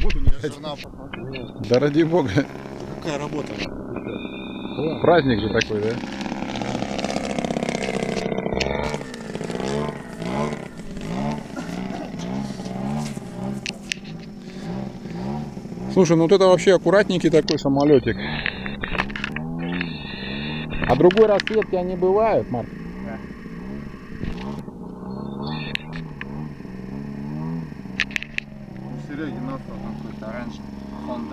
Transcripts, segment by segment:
работу не хотите? Да ради бога. Какая работа? Праздник же такой, да? Слушай, ну вот это вообще аккуратненький такой самолетик. А другой расцветки они бывают, Марк? Да. Сереги носа какой-то оранжевый. Honda.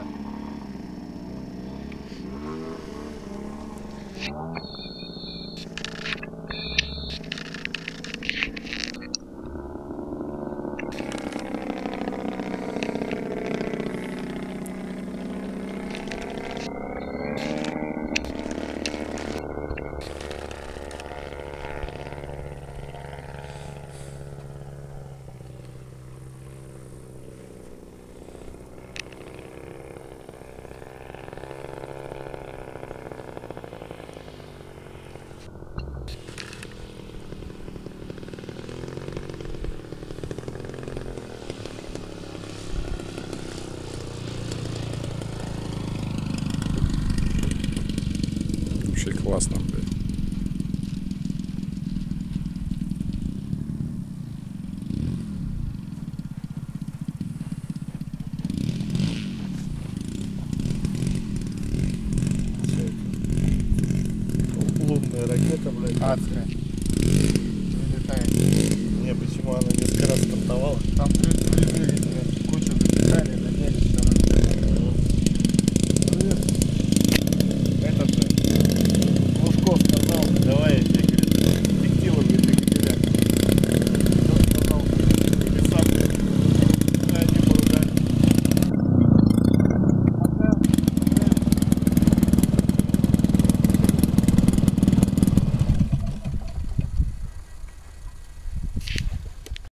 Вообще классно, блядь. Лунная ракета, блядь. Адская. Не летает. Не, почему она несколько раз стартовала? Там